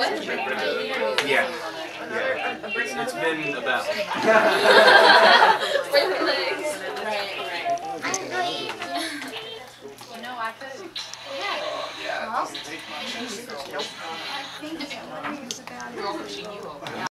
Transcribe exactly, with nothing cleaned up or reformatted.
Yeah. Yeah. It's, it's been about. Break your legs. Right, right. You know, I could. Yeah. Well, I think it's about it.